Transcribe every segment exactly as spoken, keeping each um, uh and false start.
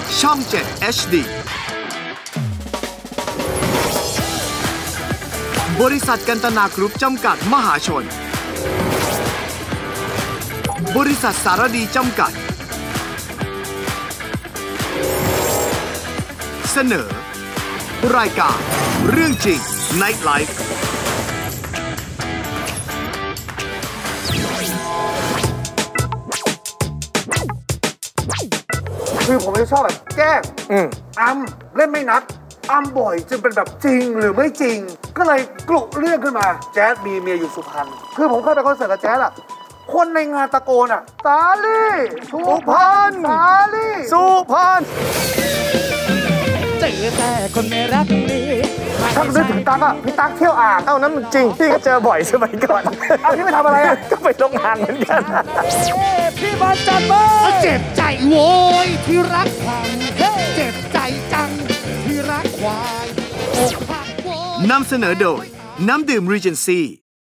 ช่องเจ็ด เอช ดี บริษัทกันตนากรุ๊ปจำกัดมหาชนบริษัทสารดีจำกัดเสนอรายการเรื่องจริง Night Life คือผมจะชอบแบบแกล้งอัมเล่นไม่นัดอัมบ่อยจนเป็นแบบจริงหรือไม่จริงก็เลยกลุเรื่องขึ้นมาแจ๊สมีเมียอยู่สุพรรณคือผมเคยไปคอนเสิร์ตกับแจ๊สอะคนในงานตะโกนอะสาลี่สุพรรณสาลี่สุพรรณเจอแต่คนไม่รักดีถ้านึกถึงตั๊กอะพี่ตั๊กเที่ยวอ่างเท่านั้นมันจริงพี่ก็เจอบ่อยสมัยก่อนเอาพี่ไปทำอะไรอะก็ไปลงอ่างเหมือนกันพี่บอลจัดมาเจ็บใจโว้ยที่รักพังเจ็บใจจังที่รักควายอกหักโว้ยนำเสนอโดยน้ำดื่ม Regency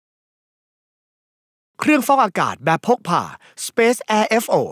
เครื่องฟอกอากาศแบบพกพา Space Air เอฟ โอ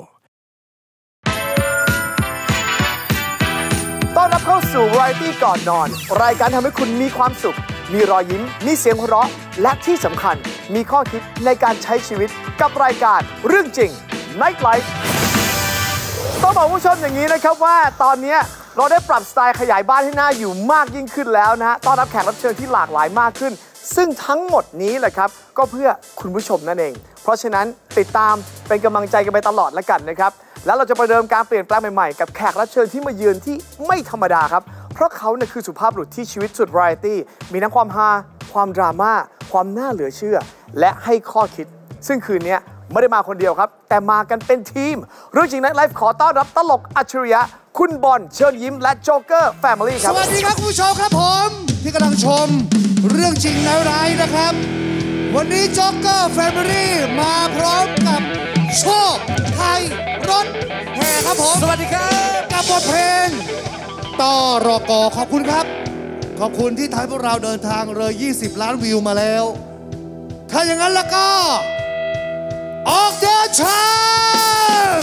ต้อนรับเข้าสู่ Variety ก่อนนอนรายการทำให้คุณมีความสุขมีรอยยิ้มมีเสียงหัวเราะและที่สำคัญมีข้อคิดในการใช้ชีวิตกับรายการเรื่องจริง Night Life ต้องบอกผู้ชมอย่างนี้นะครับว่าตอนนี้เราได้ปรับสไตล์ขยายบ้านให้หน้าอยู่มากยิ่งขึ้นแล้วนะฮะต้อนรับแขกรับเชิญที่หลากหลายมากขึ้นซึ่งทั้งหมดนี้แหละครับก็เพื่อคุณผู้ชมนั่นเองเพราะฉะนั้นติดตามเป็นกำลังใจกันไปตลอดแล้วกันนะครับแล้วเราจะประเดิมการเปลี่ยนแปลงใหม่ๆกับแขกรับเชิญที่มาเยือนที่ไม่ธรรมดาครับเพราะเขาเนี่ยคือสุภาพบุรุษที่ชีวิตสุดวาไรตี้มีทั้งความฮาความดราม่าความน่าเหลือเชื่อและให้ข้อคิดซึ่งคืนนี้ไม่ได้มาคนเดียวครับแต่มากันเป็นทีมเรื่องจริง Night Life ขอต้อนรับตลกอัจฉริยะคุณบอลเชิญยิ้มและโจ๊กเกอร์แฟมิลี่ครับสวัสดีครับคุณผู้ชมครับผมที่กำลังชมเรื่องจริงในร้ายนะครับวันนี้โจ๊กเกอร์แฟมิลี่มาพร้อมกับโชคไทยรถแห่ครับผมสวัสดีครับกับบทเพลงต่อรอกอขอบคุณครับขอบคุณที่ทำให้พวกเราเดินทางเลยยี่สิบล้านวิวมาแล้วถ้าอย่างนั้นแล้วก็ออกเดินทาง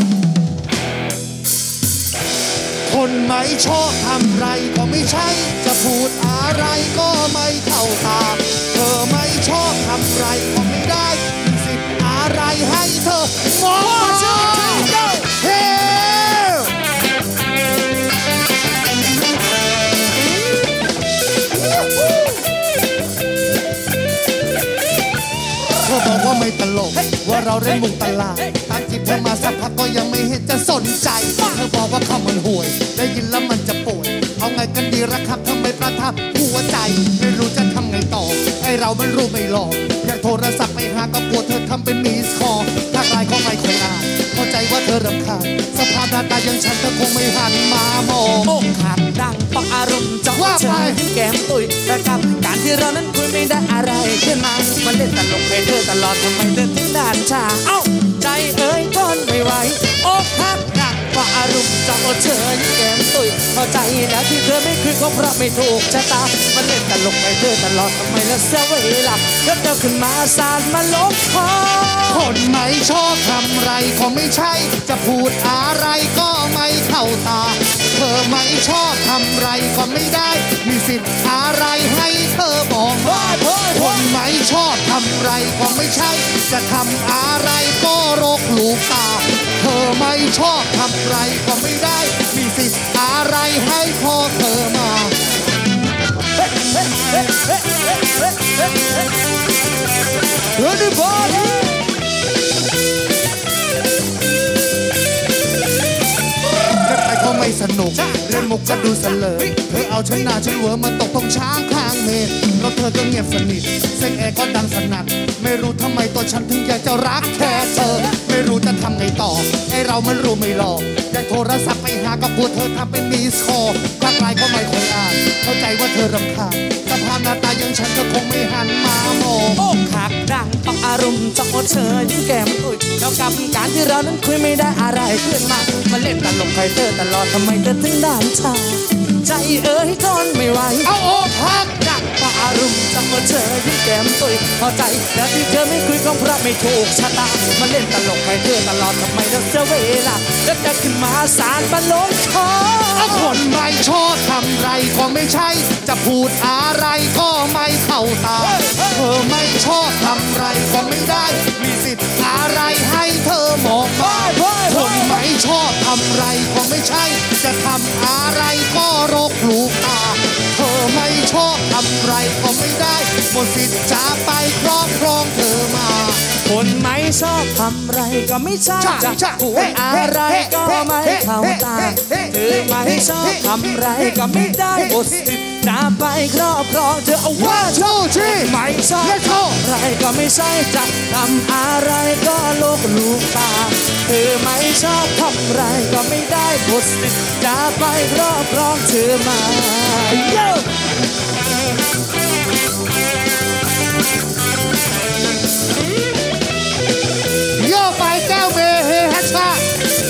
คนไม่ชอบทำไรก็ไม่ใช่จะพูดอะไรก็ไม่เข้าตาเธอไม่ชอบทำไรก็ไม่ได้สิทธิ์อะไรให้เธอมองมาเฮ้เธอบอกว่าไม่ตลกว่าเราเล่นมุกตลาดตามจีบเธอมาสักพักก็ยังไม่เห็นจะสนใจเธอบอกว่าเขามันห่วยได้ยินแล้วมันจะปวดเอาไงกันดีละครับทำไมประทับหัวใจไม่รู้จะทำไงต่อไอเรามันรู้ไม่หลอกอยากโทรศัพท์ไปหาก็กลัวเธอทำเป็นมิสคอลทักไลน์ก็ไม่ค่อยอ่านเข้าใจว่าเธอรำคาญสภาพหน้าตาอย่างฉันเธอคงไม่หันมามองโอ้ขาดดังต้องอารมณ์จะว่าไปแก้มตุยแต่กับการที่เรานั้นคุยไม่ได้อะไรขึ้นมามันเล่นตลกให้เธอตลอดทำไมเดินถึงด้านชาเอ้าใจเอ้ยทนไม่ไหวโอ้ขาดดังต้องอารมณ์จะเฉยแก้มตุยเข้าใจแล้วที่เธอไม่คืนก็เพราะไม่ถูกชะตามันเล่นตลกให้เธอตลอดทำไมละเสียเวลาก็เธอขึ้นมาสาดมาลบคอคนไม่ชอบทำไรก็ไม่ใช่จะพูดอะไรก็ไม่เข้าตาเธอไม่ชอบทำไรก็ไม่ได้มีสิทธิ์อะไรให้เธอบอกว่าคนไม่ชอบทำไรก็ไม่ใช่จะทำอะไรก็รกลูกตาเธอไม่ชอบทำไรก็ไม่ได้มีสิทธิ์อะไรให้พอเธอมาเฮ้ยบอลก็ไม่สนุกเล่นมุกก็ดูเสลอเธอเอาฉันหน้าฉันเวอร์มาตกตรงช้างข้างเมฆแล้วเธอก็เงียบสนิทเสียงแอร์ก็ดังสนั่นไม่รู้ทำไมตัวฉันถึงอยากจะรักแค่เธอไม่รู้จะทำไงต่อไอเรามันรู้ไม่หลอกอยากโทรศัพท์ไปหาก็กลัวเธอทำเป็นมิสคอลทักไลน์ก็ไม่ค่อยอ่านเข้าใจว่าเธอรำคาญสภาพหน้าตาอย่างฉันก็คงไม่หันมามองโอ้ขาดดังต้องอารมณ์จะอดเชยยิ่งแก้มตุยแล้วกับการที่เรานั้นคุยไม่ได้อะไรขึ้นมามาเล่นตลกให้เธอตลอดทำไมเธอถึงด้านชาใจเอ้ยทนไม่ไหวเอาอกหักดักต่ออารมณ์จังว่าเธอยิ้มแก้มตุยพอใจแต่ที่เธอไม่คุยก็เพราะไม่ถูกชะตามาเล่นตลกให้เธอตลอดทำไมต้องเสียเวลาแล้วจะขึ้นมาสารบันลงคอคนไม่ชอบทำไรก็ไม่ใช่จะพูดอะไรก็ไม่เข้าตาเธอไม่ชอบทำไรก็ไม่ได้มีสิทธิ์อะไรให้เธอมองมาคนไม่ชอบทำไรก็ไม่ใช่จะทำอะไรก็รกลูกตาเธอไม่ชอบทำไรก็ไม่ได้หมดสิทธิ์จะไปครอบครองเธอมาคนไม่ชอบทำไรก็ไม่ใช่จะพูดอะไรก็ไม่เข้าตาเธอไม่ชอบทำไรก็ไม่ได้หมดสิทธิ์จะไปครอบครองเธอเอาว่าโชว์ชีไม่ชอบทำไรก็ไม่ใช่จะทำอะไรก็โลกลูกตาเธอไม่ชอบทำไรก็ไม่ได้หมดสิทธิ์จะไปครอบครองเธอมาโย่โยกไปแก้วเมเฮฮัชชา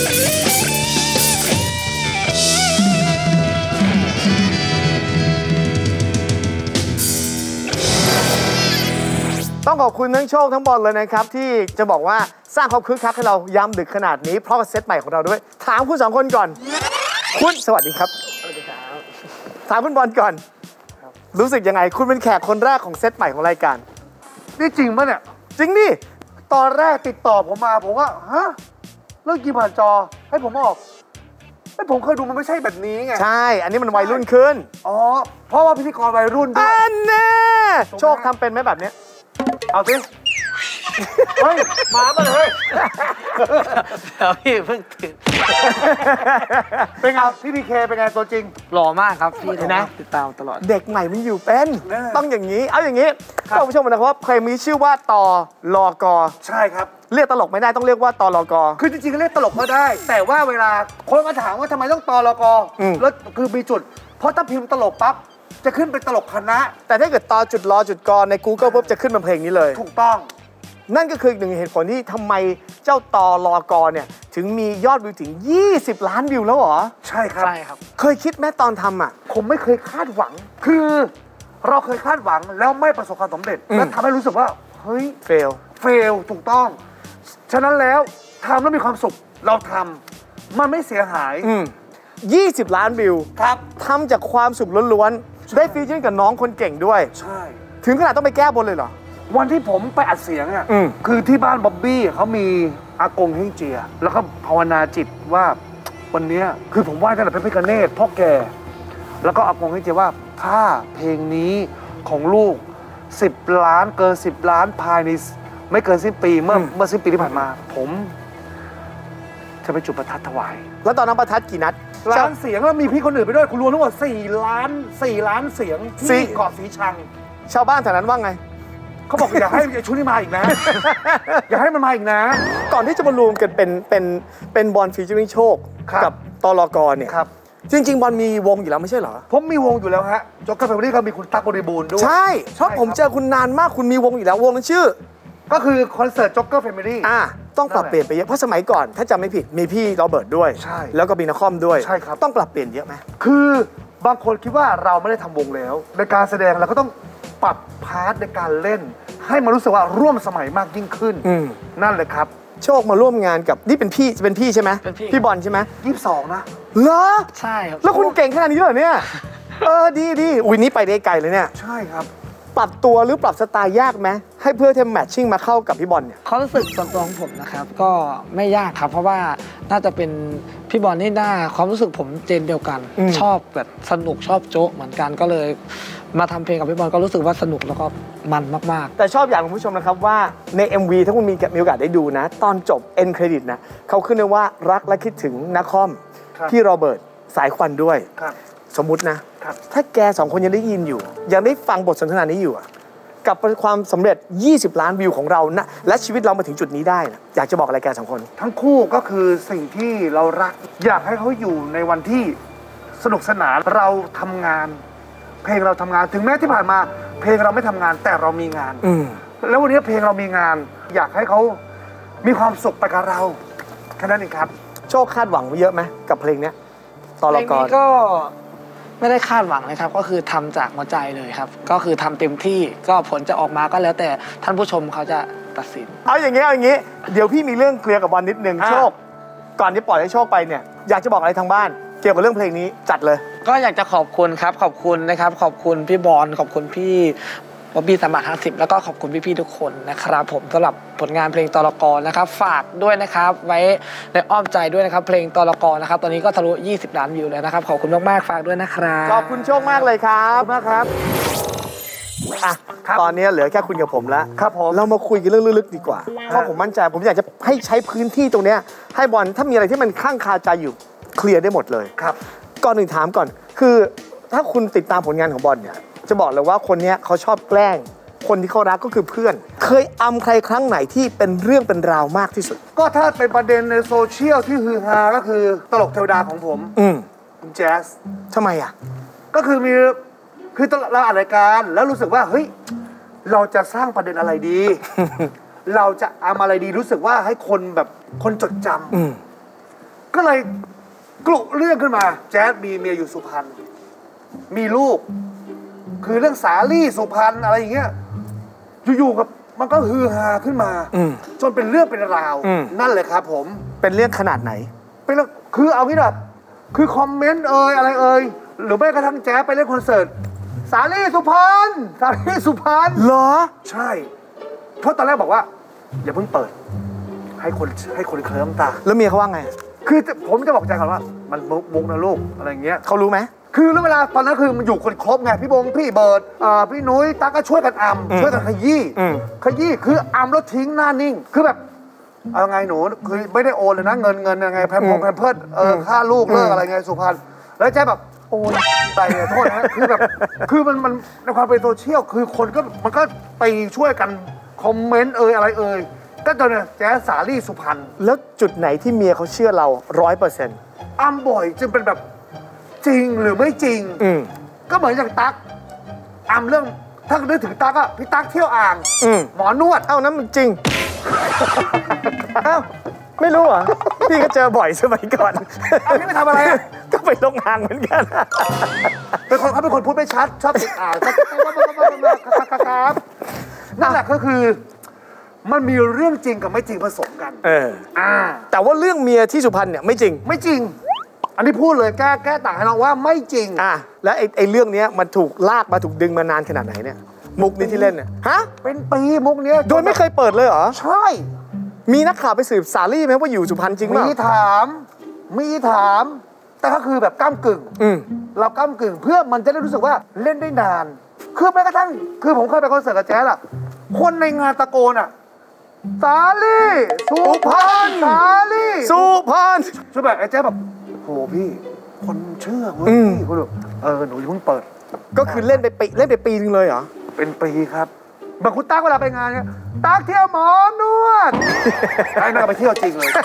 ต้องขอบคุณทั้งโชคทั้งบอลเลยนะครับที่จะบอกว่าสร้างความคึกคักให้เรายามดึกขนาดนี้เพราะกับเซตใหม่ของเราด้วยถามคุณสองคนก่อนคุณสวัสดีครับสวัสดีครับถามคุณบอลก่อนรู้สึกยังไงคุณเป็นแขกคนแรกของเซตใหม่ของรายการนี่จริงปะเนี่ยจริงดิตอนแรกติดต่อผมมาผมว่าฮะเรื่องกินผ่านจอให้ผมออกไอ้ผมเคยดูมันไม่ใช่แบบนี้ไงใช่อันนี้มันวัยรุ่นขึ้นอ๋อเพราะว่าพิธีกรวัยรุ่นด้วยอันแน่โชคทำเป็นไหมแบบนี้เอาสิเฮ้ยมามาเลยเดี๋ยวพี่เพิ่งตื่นเป็นไงพี่พีเคเป็นไงตัวจริงหล่อมากครับพี่นะติดตามตลอดเด็กใหม่มันอยู่เป็นต้องอย่างนี้เอาอย่างนี้ท่านผู้ชมนะครับว่าเพลงมีชื่อว่าตอลอกอใช่ครับเรียกตลกไม่ได้ต้องเรียกว่าตอลอกอคือจริงๆเรียกตลกก็ได้แต่ว่าเวลาคนมาถามว่าทำไมต้องตอลอกอแล้วคือมีจุดเพราะถ้าพิมพ์ตลกปั๊บจะขึ้นเป็นตลกคณะแต่ถ้าเกิดตอจุดรอจุดกอใน Google ปุ๊บจะขึ้นมาเพลงนี้เลยถูกต้องนั่นก็คืออีกหนึ่งเหตุผลที่ทำไมเจ้าตอลอกอเนี่ยถึงมียอดวิวถึงยี่สิบล้านวิวแล้วเหรอใช่ครับใช่ครับเคยคิดแม้ตอนทำอ่ะผมไม่เคยคาดหวังคือเราเคยคาดหวังแล้วไม่ประสบความสำเร็จแล้วทำให้รู้สึกว่าเฮ้ยเฟลเฟลถูกต้องฉะนั้นแล้วทำแล้วมีความสุขเราทำมันไม่เสียหายยี่สิบล้านวิวครับทำจากความสุขล้วนๆได้ฟีเจอร์กับน้องคนเก่งด้วยใช่ถึงขนาดต้องไปแก้บนเลยเหรอวันที่ผมไปอัดเสียงอ่ะคือที่บ้านบ๊อบบี้เขามีอากงเฮงเจียแล้วก็ภาวนาจิตว่าวันนี้คือผมไหว้ตั้งแต่พระพิฆเนศพ่อแก่แล้วก็อากงเฮงเจียว่าถ้าเพลงนี้ของลูกสิบล้านเกินสิบล้านภายในไม่เกินสิ้นปีเมื่อเมื่อสิ้นปีที่ผ่านมาผมจะไปจุดประทัดถวายแล้วตอนนั้นประทัดกี่นัดล้านเสียงแล้วมีพี่คนอื่นไปด้วยคุณรวมทั้งหมดสี่ล้านสี่ล้านเสียงที่เกาะสีชังชาวบ้านแถวนั้นว่าไงเขาบอกอย่าให้ชุดนี้มาอีกนะอย่าให้มันมาอีกนะก่อนที่จะมารวมกันเป็นเป็นเป็นบอลฟีเจอริ่งโชคกับตลกรเนี่ยจริงๆบอลมีวงอยู่แล้วไม่ใช่เหรอผมมีวงอยู่แล้วฮะจ็อกเกอร์แฟมิลี่เขามีคุณตั๊กบริบูรณ์ด้วยใช่เพราะผมเจอคุณนานมากคุณมีวงอยู่แล้ววงนั้นชื่อก็คือคอนเสิร์ตจ็อกเกอร์แฟมิลี่อ่าต้องปรับเปลี่ยนไปเยอะเพราะสมัยก่อนถ้าจำไม่ผิดมีพี่โรเบิร์ตด้วยใช่แล้วก็มีนครด้วยใช่ครับต้องปรับเปลี่ยนเยอะไหมคือบางคนคิดว่าเราไม่ได้ทำวงแล้วในการแสดงเราก็ต้องปรับพาร์ทในการเล่นให้มันรู้สึกว่าร่วมสมัยมากยิ่งขึ้นนั่นเลยครับโชคมาร่วมงานกับนี่เป็นพี่เป็นพี่ใช่ไหมพี่บอลใช่ไหมยี่สิบสองนะเหรอใช่ครับแล้วคุณเก่งขนาดนี้เหรอเนี่ยเออดีดีอุ้ยนี่ไปได้ไกลเลยเนี่ยใช่ครับปรับตัวหรือปรับสไตล์ยากไหมให้เพื่อทำแมทชิ่งมาเข้ากับพี่บอลเนี่ยเขารู้สึกส่วนตัวของผมนะครับก็ไม่ยากครับเพราะว่าน่าจะเป็นพี่บอลนี่น่าความรู้สึกผมเจนเดียวกันชอบแบบสนุกชอบโจ๊ะเหมือนกันก็เลยมาทำเพลงกับพี่บอลก็รู้สึกว่าสนุกแล้วก็มันมากๆแต่ชอบอย่างคุณผู้ชมนะครับว่าใน เอ็ม วี ถ้าคุณมีมีโอกาสได้ดูนะตอนจบเอ็นเครดิตนะเขาขึ้นเลยว่ารักและคิดถึงนครพี่โรเบิร์ตสายควันด้วยสมมุตินะถ้าแกสองคนยังได้ยินอยู่ยังได้ฟังบทสนทนานี้อยู่กับความสำเร็จยี่สิบล้านวิวของเรานะและชีวิตเรามาถึงจุดนี้ได้นะอยากจะบอกอะไรแกสองคนทั้งคู่ก็คือสิ่งที่เรารักอยากให้เขาอยู่ในวันที่สนุกสนานเราทำงานเพลงเราทำงานถึงแม้ที่ผ่านมาเพลงเราไม่ทำงานแต่เรามีงานแล้ววันนี้เพลงเรามีงานอยากให้เขามีความสุขไปกับเราแค่นั้นเองครับโชคคาดหวังไว้เยอะไหมกับเพลงนี้ตลกรก็ไม่ได้คาดหวังเลยครับก็คือทำจากหัวใจเลยครับก็คือทำเต็มที่ก็ผลจะออกมาก็แล้วแต่ท่านผู้ชมเขาจะตัดสินเอาอย่างงี้เอาอย่างงี้เดี๋ยวพี่มีเรื่องเคลียร์กับบอลนิดนึงโชคก่อนที่ปล่อยให้โชคไปเนี่ยอยากจะบอกอะไรทางบ้านเกี่ยวกับเรื่องเพลงนี้จัดเลยก็อยากจะขอบคุณครับขอบคุณนะครับขอบคุณพี่บอลขอบคุณพี่บ๊อบบี้สามบาทห้าสิบแล้วก็ขอบคุณพี่ๆทุกคนนะครับผมสำหรับผลงานเพลงตลกรนะครับฝากด้วยนะครับไว้ในอ้อมใจด้วยนะครับเพลงตลกรนะครับตอนนี้ก็ทะลุยี่สิบล้านวิวแล้วนะครับขอบคุณมากๆฝากด้วยนะครับขอบคุณโชคมากเลยครับขอบคุณมากครับอ่ะตอนนี้เหลือแค่คุณกับผมแล้วครับผมเรามาคุยกันเรื่องลึกๆดีกว่าเพราะผมมั่นใจผมอยากจะให้ใช้พื้นที่ตรงนี้ให้บอลถ้ามีอะไรที่มันข้างคาใจอยู่เคลียร์ได้หมดเลยครับก่อนหนึ่งถามก่อนคือถ้าคุณติดตามผลงานของบอลเนี่ยจะบอกเลยว่าคนนี้เขาชอบแกล้งคนที่เขารักก็คือเพื่อนเคยอำใครครั้งไหนที่เป็นเรื่องเป็นราวมากที่สุดก็ถ้าเป็นประเด็นในโซเชียลที่ฮือฮาก็คือตลกเทวดาของผมอืมคุณแจ๊สทำไมอ่ะก็คือมีคือเราอ่านรายการแล้วรู้สึกว่าเฮ้ยเราจะสร้างประเด็นอะไรดี เราจะเอาอะไรดีรู้สึกว่าให้คนแบบคนจดจำก็เลยกลุเรื่องขึ้นมาแจ๊สมีเมียอยู่สุพรรณมีลูกคือเรื่องสาลี่สุพรรณอะไรอย่างเงี้ยอยู่ๆกับมันก็ฮือฮาขึ้นมาจนเป็นเรื่องเป็นราวนั่นเลยครับผมเป็นเรื่องขนาดไหนเป็นเรื่องคือเอางี้แบบคือคอมเมนต์เอ่ยอะไรเอ่ยหรือแม้กระทั่งแจ๊สไปเล่นคอนเสิร์ตสาลี่สุพรรณสาลี่สุพรรณเหรอใช่เพราะตอนแรกบอกว่าอย่าเพิ่งเปิดให้คนให้คนเคลิ้มตาแล้วเมียเขาว่าไงคือผมจะบอกแจ๊สก่อนว่ามันมุกนะลูกอะไรอย่างเงี้ยเขารู้ไหมคือแล้วเวลาตอนนั้นคือมันอยู่คนครบไงพี่บงพี่เบิร์ดพี่นุ้ยตาก็ช่วยกันอัมช่วยกันขยี้ขยี้คืออัมแล้วทิ้งหน้านิ่งคือแบบเอาไงหนูคือไม่ได้โอนเลยนะเงินเงินยังไงแพมพงแพมเพิร์ดเออค่าลูกเลิกอะไรไงสุพรรณแล้วแจ๊แบบโอนไปโทษนะคือแบบคือมันมันในความเป็นโซเชียลคือคนก็มันก็ไปช่วยกันคอมเมนต์เอ่ยอะไรเอ่ยก็ตอนนี้แจ๊สาลี่สุพรรณแล้วจุดไหนที่เมียเขาเชื่อเราร้อยเปอร์เซ็นต์อัมบ่อยจึงเป็นแบบจริงหรือไม่จริงก็เหมือนอย่างตั๊กอัมเรื่องถ้านึกถึงตั๊กอะพี่ตั๊กเที่ยวอ่างหมอนวดเอ้านั้นมันจริงเอ้าไม่รู้เหรอพี่ก็เจอบ่อยสมัยก่อนเอาพี่ไปทำอะไรอะก็ไปลงอ่างเหมือนกันเป็นคนเขาเป็นคนพูดไม่ชัดชอบติดอ่างครับนั่นแหละก็คือมันมีเรื่องจริงกับไม่จริงผสมกันเอออ่าแต่ว่าเรื่องเมียที่สุพรรณเนี่ยไม่จริงไม่จริงอันนี้พูดเลยแก้แก้ต่างให้น้องว่าไม่จริงอ่ะแล้วไอ้ไอ้เรื่องนี้มันถูกลากมาถูกดึงมานานขนาดไหนเนี่ยมุกนี้ที่เล่นเนี่ยฮะเป็นปีมุกเนี้ยโดยไม่เคยเปิดเลยเหรอใช่มีนักข่าวไปสืบสาลี่ไหมว่าอยู่สุพรรณจริงมั้ยมีถามมีถามแต่ก็คือแบบก้ามกึ่งเราก้ามกึ่งเพื่อมันจะได้รู้สึกว่าเล่นได้นานคือแม้กระทั่งคือผมเคยไปคอนเสิร์ตกับแจ๊สอะคนในงานตะโกนอะสาลี่สุพรรณสาลี่สุพรรณช่วยแบบไอ้แจ๊สแบบโหพี่คนเชื่อเว้ยพี่คุณบอกเออหนูอย่าเพิ่งเปิดก็คือเล่นไปปีเล่นไปปีนึงเลยเหรอเป็นปีครับบางคุณตั๊กเวลาไปงานเนี่ยตั๊กเที่ยวหมอนวดไอ้นั่นไปเที่ยวจริงเลย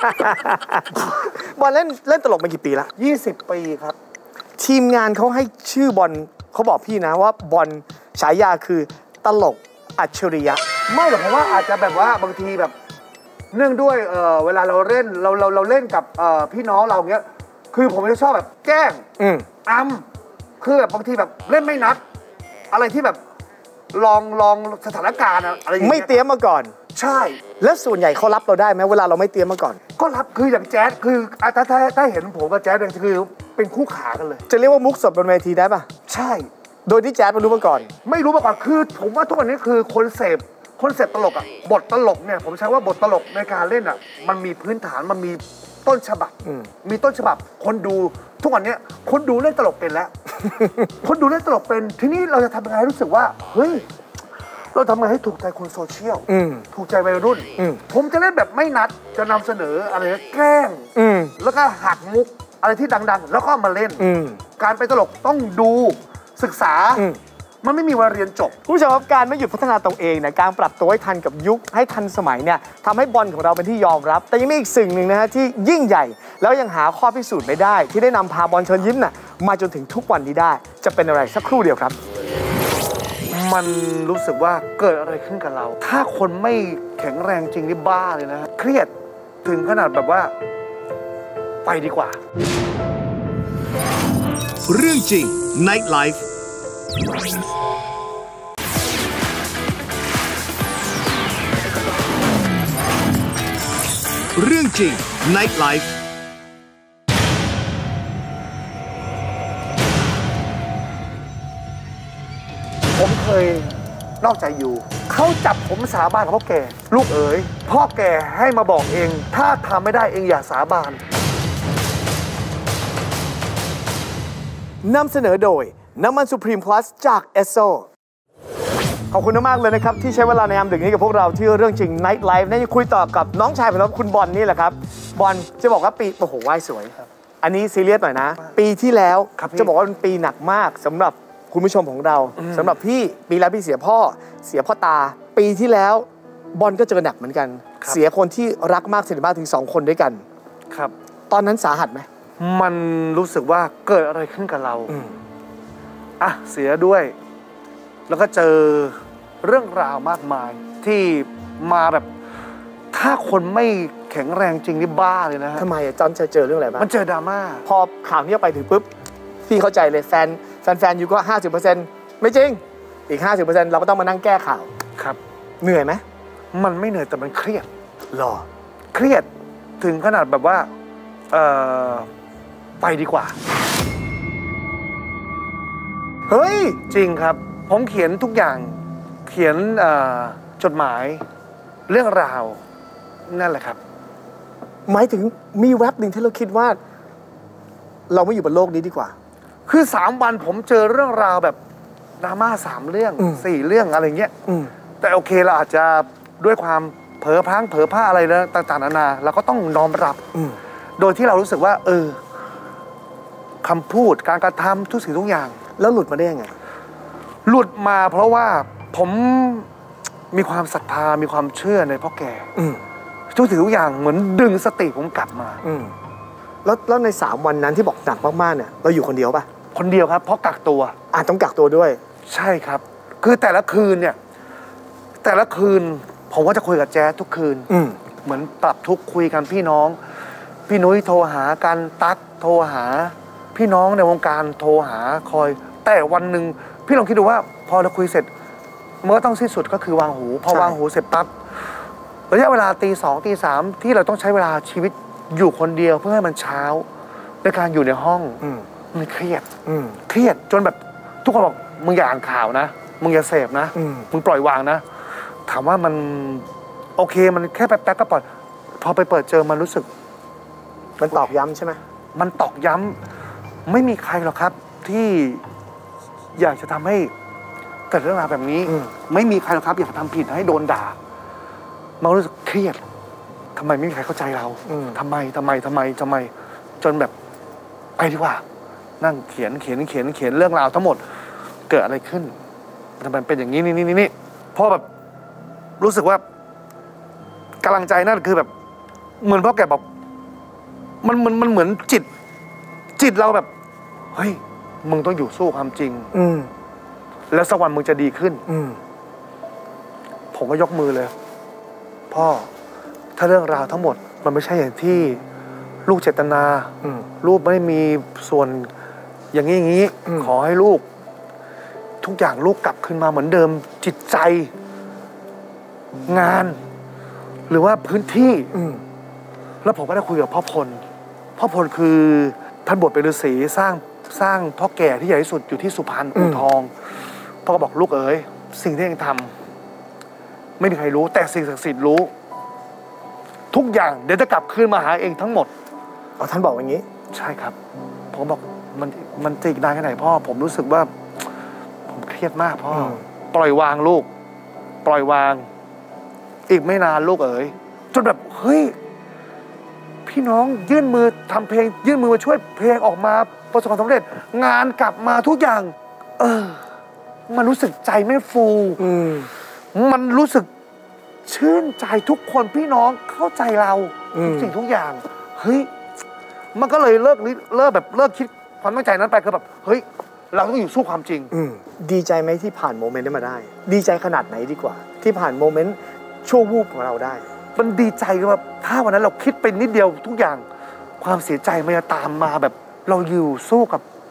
บอลเล่นเล่นตลกมากี่ปีละยี่สิบปีครับทีมงานเขาให้ชื่อบอลเขาบอกพี่นะว่าบอลฉายาคือตลกอัจฉริยะไม่หรอกเพราะว่าอาจจะแบบว่าบางทีแบบเนื่องด้วยเออเวลาเราเล่นเราเราเราเล่นกับเออพี่น้องเราเงี้ยคือผมจะชอบแบบแกล้งอัมคือแบบบางทีแบบเล่นไม่นัดอะไรที่แบบลองลองสถานการณ์อะไรอย่างเงี้ยไม่เตรียมมาก่อนใช่แล้วส่วนใหญ่เขารับเราได้ไหมเวลาเราไม่เตรียมมาก่อนก็รับคืออย่างแจ๊สคือถ้าถ้าถ้าเห็นผมกับแจ๊สเนี่ยคือเป็นคู่ขากันเลยจะเรียกว่ามุกสดบนเวทีได้ป่ะใช่โดยที่แจ๊สไม่รู้มาก่อนไม่รู้มาก่อนคือผมว่าทุกวันนี้คือคนเสพคนเสพตลกอ่ะบทตลกเนี่ยผมใช้ว่าบทตลกในการเล่นอ่ะมันมีพื้นฐานมันมีต้นฉบับมีต้นฉบับคนดูทุกวันนี้คนดูเล่นตลกเป็นแล้ว คนดูเล่นตลกเป็นทีนี้เราจะทำยังไงให้รู้สึกว่าเฮ้ยเราทำยังไงให้ถูกใจคนโซเชียลถูกใจวัยรุ่นผมจะเล่นแบบไม่นัดจะนำเสนออะไรแกล้งแล้วก็หักมุกอะไรที่ดังๆแล้วก็มาเล่นการไปตลกต้องดูศึกษามันไม่มีวันเรียนจบผู้ชมครับการไม่หยุดพัฒนาตัวเองเนี่ยการปรับตัวให้ทันกับยุคให้ทันสมัยเนี่ยทำให้บอลของเราเป็นที่ยอมรับแต่ยังมีอีกสิ่งหนึ่งนะฮะที่ยิ่งใหญ่แล้วยังหาข้อพิสูจน์ไม่ได้ที่ได้นำพาบอลเชิญยิ้มน่ะมาจนถึงทุกวันนี้ได้จะเป็นอะไรสักครู่เดียวครับมันรู้สึกว่าเกิดอะไรขึ้นกับเราถ้าคนไม่แข็งแรงจริงนี่บ้าเลยนะเครียดถึงขนาดแบบว่าไปดีกว่าเรื่องจริง Night Life เรื่องจริง Night Life ผมเคยนอกใจอยู่เขาจับผมสาบานกับพ่อแก่ลูกเอ๋ยพ่อแก่ให้มาบอกเองถ้าทำไม่ได้เองอย่าสาบานนำเสนอโดยน้ำมันสุพรีมพลัสจากเอสโซขอบคุณมากเลยนะครับที่ใช้เวลาในยามดึกนี้กับพวกเราที่เรื่องจริง Night Life นี่คุยต่อกับน้องชายผมคุณบอลนี่แหละครับบอลจะบอกว่าปีโอ้โหว่ายสวยครับอันนี้ซีเรียสหน่อยนะปีที่แล้วจะบอกว่าเป็นปีหนักมากสำหรับคุณผู้ชมของเราสำหรับพี่ปีแล้วพี่เสียพ่อเสียพ่อตาปีที่แล้วบอลก็เจอหนักเหมือนกันเสียคนที่รักมากสนิทมากถึงสองคนด้วยกันครับตอนนั้นสาหัสไหมมันรู้สึกว่าเกิดอะไรขึ้นกับเราอ่ะเสียด้วยแล้วก็เจอเรื่องราวมากมายที่มาแบบถ้าคนไม่แข็งแรงจริงนี่บ้าเลยนะฮะทำไมอะจอนเจอเรื่องอะไรบ้างมันเจอดราม่าพอข่าวนี้ไปถึงปุ๊บพี่เข้าใจเลยแฟนแฟนๆอยู่ก็ ห้าสิบเปอร์เซ็นต์ ไม่จริงอีก ห้าสิบเปอร์เซ็นต์ เราก็ต้องมานั่งแก้ข่าวครับเหนื่อยไหมมันไม่เหนื่อยแต่มันเครียดหรอเครียดถึงขนาดแบบว่าเอ่อไปดีกว่าเฮ้ยจริงครับผมเขียนทุกอย่างเขียนจดหมายเรื่องราวนั่นแหละครับหมายถึงมีแว็บหนึ่งที่เราคิดว่าเราไม่อยู่บนโลกนี้ดีกว่าคือสามวันผมเจอเรื่องราวแบบดราม่าสามเรื่องสี่เรื่องอะไรเงี้ยแต่โอเคเราอาจจะด้วยความเผลอพลั้งเผลอพลาดอะไรแล้วต่างๆนานาเราก็ต้องน้อมรับโดยที่เรารู้สึกว่าเออคำพูดการกระทำทุกสิ่งทุกอย่างแล้วหลุดมาได้ยังไงหลุดมาเพราะว่าผมมีความศรัทธามีความเชื่อในพ่อแก่ทุกสิ่งทุกอย่างเหมือนดึงสติผมกลับมาแล้วแล้วในสามวันนั้นที่บอกหนักมากๆเนี่ยเราอยู่คนเดียวป่ะคนเดียวครับเพราะกักตัวอ่าต้องกักตัวด้วยใช่ครับคือแต่ละคืนเนี่ยแต่ละคืนผมก็จะคุยกับแจ๊สทุกคืนเหมือนปรับทุกคุยกันพี่น้องพี่นุ้ยโทรหากันตั๊กโทรหาพี่น้องในวงการโทรหาคอยแต่วันหนึ่งพี่ลองคิดดูว่าพอเราคุยเสร็จเมื่อต้องสิ้นสุดก็คือวางหูพอวางหูเสร็จปั๊บระยะเวลาตีสองตีสามที่เราต้องใช้เวลาชีวิตอยู่คนเดียวเพื่อให้มันเช้าในการอยู่ในห้องมันเครียดเครียดจนแบบทุกคนบอกมึงอย่าอ่านข่าวนะมึงอย่าเสพนะมึงปล่อยวางนะถามว่ามันโอเคมันแค่แป๊บๆก็ปล่อยพอไปเปิดเจอมันรู้สึกมันตอกย้ำใช่ไหมมันตอกย้ำไม่มีใครหรอกครับที่อยากจะทำให้เกิดเรื่องราวแบบนี้ไม่มีใครหรอกครับอยากจะทำผิดให้โดนด่ามันรู้สึกเครียดทำไมไม่มีใครเข้าใจเราทำไมทำไมทำไมทำไมจนแบบไปดีกว่านั่งเขียนเขียนเขียนเขียนเรื่องราวทั้งหมดเกิดอะไรขึ้นทำไมเป็นอย่างนี้นี่นี่นี่พอแบบรู้สึกว่ากำลังใจนั่นคือแบบเหมือนพ่อแกบอกมันมันมันเหมือนจิตจิตเราแบบเฮ้ยมึงต้องอยู่สู้ความจริงแล้วสักวันมึงจะดีขึ้นผมก็ยกมือเลยพ่อถ้าเรื่องราวทั้งหมดมันไม่ใช่อย่างที่ลูกเจตนาลูกไม่มีส่วนอย่างนี้อย่างนี้ขอให้ลูกทุกอย่างลูกกลับขึ้นมาเหมือนเดิมจิตใจงานหรือว่าพื้นที่แล้วผมก็ได้คุยกับพ่อพลพ่อพลคือท่านบวชเป็นฤาษีสร้างสร้างพ่อแก่ที่ใหญ่ที่สุดอยู่ที่สุพรรณอู่ทองพ่อก็บอกลูกเอ๋ยสิ่งที่เองทำไม่มีใครรู้แต่สิ่งศักดิ์สิทธิ์รู้ทุกอย่างเดี๋ยวจะกลับคืนมาหาเองทั้งหมดอ๋อท่านบอกอย่างนี้ใช่ครับผมบอกมันมันจะอีกนานแค่ไหนพ่อผมรู้สึกว่าผมเครียดมากพ่อปล่อยวางลูกปล่อยวางอีกไม่นานลูกเอ๋ยจนแบบเฮ้ยพี่น้องยื่นมือทำเพลงยื่นมือมาช่วยเพลงออกมาประสบความสำเร็จงานกลับมาทุกอย่างเออมันรู้สึกใจไม่ฟูมันรู้สึกชื่นใจทุกคนพี่น้องเข้าใจเราทุกสิ่งทุกอย่างเฮ้ยมันก็เลยเลิกเลิกแบบเลิกคิดความตั้งใจนั้นไปคือแบบเฮ้ยเราต้องอยู่สู้ความจริงดีใจไหมที่ผ่านโมเมนต์นี้มาได้ดีใจขนาดไหนดีกว่าที่ผ่านโมเมนต์ชั่ววูบของเราได้มันดีใจว่าถ้าวันนั้นเราคิดไปนิดเดียวทุกอย่างความเสียใจมันจะตามมาแบบเราอยู่สู้กับ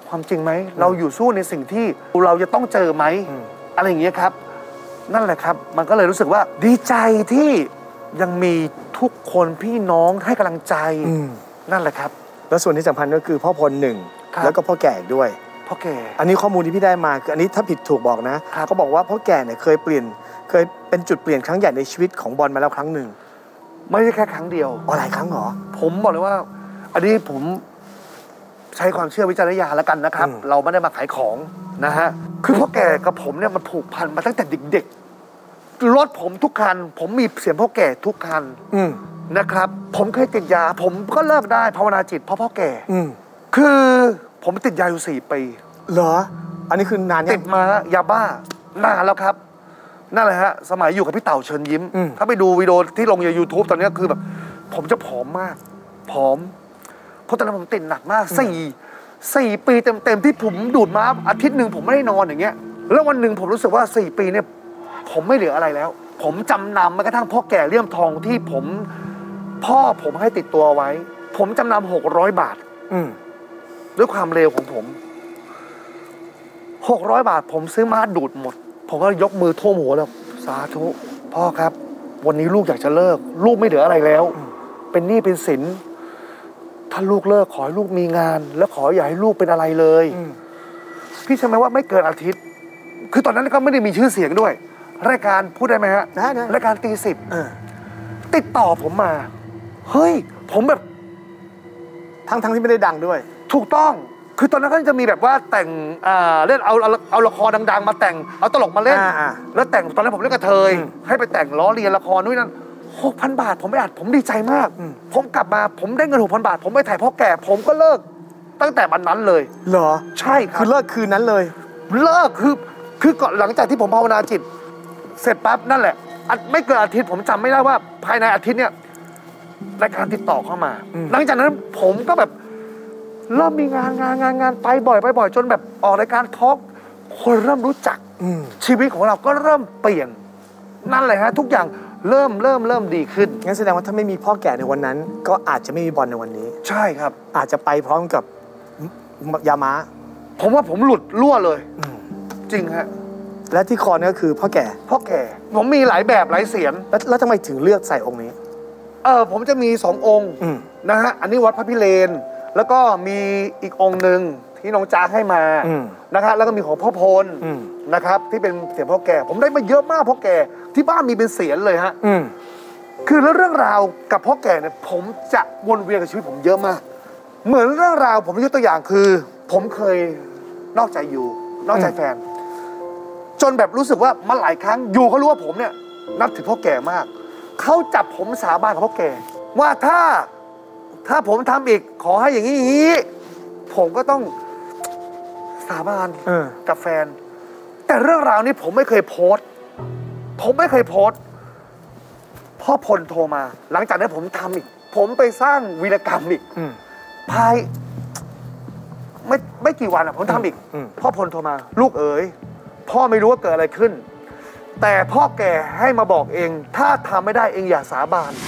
ความจริงไหมเราอยู่สู้ในสิ่งที่เราจะต้องเจอไหมอะไรอย่างเงี้ยครับนั่นแหละครับมันก็เลยรู้สึกว่าดีใจที่ยังมีทุกคนพี่น้องให้กำลังใจนั่นแหละครับแล้วส่วนที่สำคัญก็คือพ่อพลหนึ่งแล้วก็พ่อแก่ด้วยพ่อแก่อันนี้ข้อมูลที่พี่ได้มาคืออันนี้ถ้าผิดถูกบอกนะเขาบอกว่าพ่อแก่เนี่ยเคยเปลี่ยนเคยเป็นจุดเปลี่ยนครั้งใหญ่ในชีวิตของบอลมาแล้วครั้งหนึ่งไม่ใช่แค่ครั้งเดียวอ๋อหลายครั้งเหรอผมบอกเลยว่าอันนี้ผมใช้ความเชื่อวิจารณญาณแล้วกันนะครับเราไม่ได้มาขายของนะฮะคือพ่อแก่กับผมเนี่ยมันผูกพันมาตั้งแต่เด็กๆรถผมทุกคันผมมีเสียงพ่อแก่ทุกคันนะครับผมเคยติดยาผมก็เลิกได้ภาวนาจิตเพราะพ่อแก่คือผมติดยาอยู่สี่ปีเหรออันนี้คือนานติดมายาบ้านานแล้วครับนั่นแหละฮะสมัยอยู่กับพี่เต่าเชิญยิ้มถ้าไปดูวิดีโอที่ลงใน ยูทูบ ตอนนี้คือแบบผมจะผอมมากผอมเพราะตอนนั้นผมติดหนักมากสี่สี่ปีเต็มๆที่ผมดูดมาอาทิตย์หนึ่งผมไม่ได้นอนอย่างเงี้ยแล้ววันหนึ่งผมรู้สึกว่าสี่ปีเนี่ยผมไม่เหลืออะไรแล้วผมจำนำแม้กระทั่งพ่อแก่เลี่ยมทองที่ผมพ่อผมให้ติดตัวไว้ผมจำนำหกร้อยบาทด้วยความเร็วของผมหกร้อยบาทผมซื้อมาดูดหมดผมก็ยกมือท่วมหัวแล้วสาธุพ่อครับวันนี้ลูกอยากจะเลิกลูกไม่เหลืออะไรแล้วเป็นหนี้เป็นสินถ้าลูกเลิกขอให้ลูกมีงานแล้วขออย่าให้ลูกเป็นอะไรเลยพี่ใช่ไหมว่าไม่เกินอาทิตย์คือตอนนั้นก็ไม่ได้มีชื่อเสียงด้วยรายการพูดได้ไหมฮะรายการตีสิบติดต่อผมมาเฮ้ยผมแบบทั้งทั้งที่ไม่ได้ดังด้วยถูกต้องคือตอนนั้นก็จะมีแบบว่าแต่งเล่นเอาเอาละครดังๆมาแต่งเอาตลกมาเล่นแล้วแต่งตอนนั้นผมเล่นกระเทยให้ไปแต่งล้อเลียนละครด้วยนั่นหกพันบาทผมไม่อัดผมดีใจมากผมกลับมาผมได้เงินหกพันบาทผมไปถ่ายพ่อแก่ผมก็เลิกตั้งแต่วันนั้นเลยเหรอใช่ครับคือเลิกคืนนั้นเลยเลิกคือคือก่อนหลังจากที่ผมภาวนาจิตเสร็จปั๊บนั่นแหละไม่เกินอาทิตย์ผมจำไม่ได้ว่าภายในอาทิตย์เนี่ยรายการติดต่อเข้ามาหลังจากนั้นผมก็แบบเริ่มมีงานงานงานงานไปบ่อยไปบ่อยจนแบบออกรายการทอล์กคนเริ่มรู้จักชีวิตของเราก็เริ่มเปลี่ยนนั่นเลยฮะทุกอย่างเริ่มเริ่มเริ่มดีขึ้นงั้นแสดงว่าถ้าไม่มีพ่อแก่ในวันนั้นก็อาจจะไม่มีบอลในวันนี้ใช่ครับอาจจะไปพร้อมกับยาม้าผมว่าผมหลุดรั่วเลยจริงฮะและที่คอเนี่ยก็คือพ่อแก่พ่อแก่ผมมีหลายแบบหลายเสียงแล้วแล้วทำไมถึงเลือกใส่องค์นี้เออผมจะมีสององค์นะฮะอันนี้วัดพระพิเรนแล้วก็มีอีกองค์หนึ่งที่น้องจ้าให้มานะครับแล้วก็มีของพ่อพลนะครับที่เป็นเสียงพ่อแก่ผมได้มาเยอะมากพ่อแก่ที่บ้านมีเป็นเสียงเลยฮะคือแล้วเรื่องราวกับพ่อแก่เนี่ยผมจะวนเวียนกับชีวิตผมเยอะมากเหมือนเรื่องราวผมยกตัวอย่างคือผมเคยนอกใจอยู่นอกใจแฟนจนแบบรู้สึกว่ามันหลายครั้งอยู่เขารู้ว่าผมเนี่ยนับถือพ่อแก่มากเขาจับผมสาบานกับพ่อแก่ว่าถ้าถ้าผมทำอีกขอให้อย่างนี้อย่างนี้ผมก็ต้องสาบานกับแฟนแต่เรื่องราวนี้ผมไม่เคยโพสต์ผมไม่เคยโพสต์พ่อพลโทรมาหลังจากนั้นผมทำอีกผมไปสร้างวีรกรรมอีกภายไม่ไม่กี่วันอ่ะผมทำอีกพ่อพลโทรมาลูกเอ๋ยพ่อไม่รู้ว่าเกิดอะไรขึ้นแต่พ่อแก่ให้มาบอกเองถ้าทำไม่ได้เองอย่าสาบาน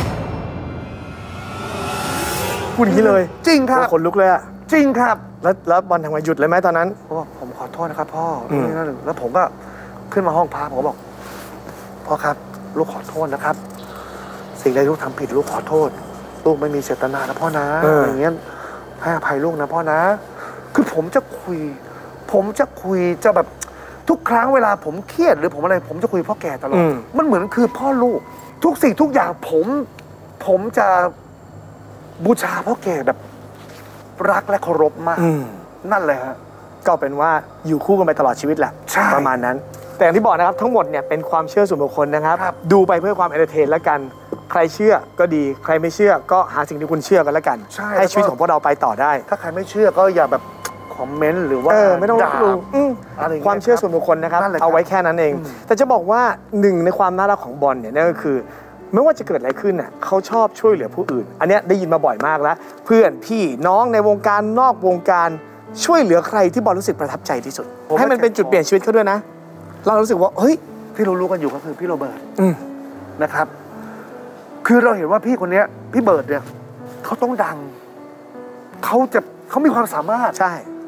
พูดอย่างนี้เลยจริงครับคนลุกเลยอะจริงครับแล้วแล้วบอลทำไมหยุดเลยไหมตอนนั้นผมบอกผมขอโทษนะครับพ่อนี่นั่นแล้วผมก็ขึ้นมาห้องพระผมบอกพ่อครับลูกขอโทษนะครับสิ่งใดลูกทำผิดลูกขอโทษลูกไม่มีเจตนานะพ่อนะอย่างเงี้ยให้อภัยลูกนะพ่อนะคือผมจะคุยผมจะคุยจะแบบทุกครั้งเวลาผมเครียดหรือผมอะไรผมจะคุยพ่อแก่ตลอดมันเหมือนคือพ่อลูกทุกสิ่งทุกอย่างผมผมจะบูชาพ่อแก่แบบรักและเคารพมากนั่นเลยฮะก็เป็นว่าอยู่คู่กันไปตลอดชีวิตแหละประมาณนั้นแต่อย่างที่บอกนะครับทั้งหมดเนี่ยเป็นความเชื่อส่วนบุคคลนะครับดูไปเพื่อความเอนเตอร์เทนแล้วกันใครเชื่อก็ดีใครไม่เชื่อก็หาสิ่งที่คุณเชื่อกันแล้วกันให้ชีวิตของพวกเราไปต่อได้ถ้าใครไม่เชื่อก็อย่าแบบคอมเมนต์หรือว่าไม่ต้องดูความเชื่อส่วนบุคคลนะครับเอาไว้แค่นั้นเองแต่จะบอกว่าหนึ่งในความน่ารักของบอลเนี่ยนั่นก็คือไม่ว่าจะเกิดอะไรขึ้นน่ะเขาชอบช่วยเหลือผู้อื่นอันนี้ได้ยินมาบ่อยมากแล้วเพื่อนพี่น้องในวงการนอกวงการช่วยเหลือใครที่บอลรู้สึกประทับใจที่สุดให้มันเป็นจุดเปลี่ยนชีวิตเขาด้วยนะเรารู้สึกว่าเฮ้ยที่เรารู้กันอยู่ก็คือพี่โรเบิร์ตนะครับคือเราเห็นว่าพี่คนนี้พี่เบิร์ตเนี่ยเขาต้องดังเขาจะเขามีความสามารถใช่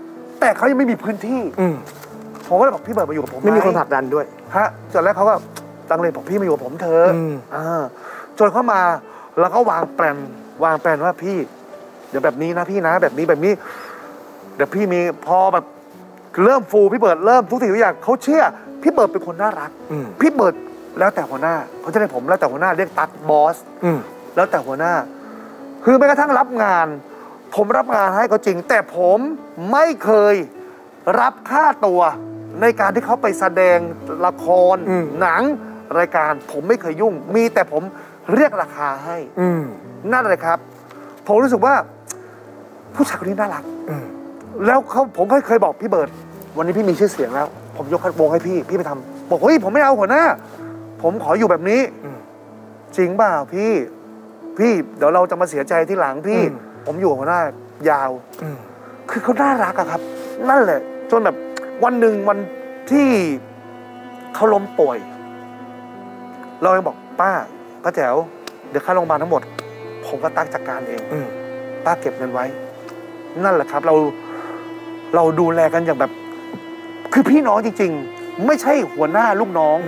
แต่เขายังไม่มีพื้นที่ผมก็เลยบอกพี่เบิร์ดมาอยู่กับผมไม่มีคนผลักดันด้วยฮะจนแรกเขาก็ตั้งเลยบอกพี่มาอยู่กับผมเถอะจนเข้ามาแล้วก็วางแผนวางแผนว่าพี่เดี๋ยวแบบนี้นะพี่นะแบบนี้แบบนี้เดี๋ยวพี่มีพอแบบเริ่มฟูพี่เบิร์ดเริ่มทุกสิ่งทุกอย่างเขาเชื่อพี่เบิร์ดเป็นคนน่ารักพี่เบิร์ดแล้วแต่หัวหน้าเขาจะเรียกผมแล้วแต่หัวหน้าเรียกตั๊กบอสแล้วแต่หัวหน้าคือแม้กระทั่งรับงานผมรับงานให้เขาจริงแต่ผมไม่เคยรับค่าตัวในการที่เขาไปแสดงละครหนังรายการผมไม่เคยยุ่งมีแต่ผมเรียกราคาให้นั่นเลยครับผมรู้สึกว่าผู้ชายคนนี้น่ารักแล้วเขาผมเคยบอกพี่เบิร์ดวันนี้พี่มีชื่อเสียงแล้วผมยกวงให้พี่พี่ไปทำบอกเฮ้ยผมไม่เอาหัวหน้าผมขออยู่แบบนี้จริงเปล่าพี่พี่เดี๋ยวเราจะมาเสียใจที่หลังพี่ผมอยู่หัวหน้ายาวคือเขาน่ารักอะครับนั่นแหละจนแบบวันหนึ่งวันที่เขาล้มป่วยเราเลยบอกป้าป้าแจ๋วเดี๋ยวค่าโรงพยาบาลทั้งหมดผมก็ตั้งจัดการเองป้าเก็บเงินไว้นั่นแหละครับเราเราดูแลกันอย่างแบบคือพี่น้องจริงๆไม่ใช่หัวหน้าลูกน้อง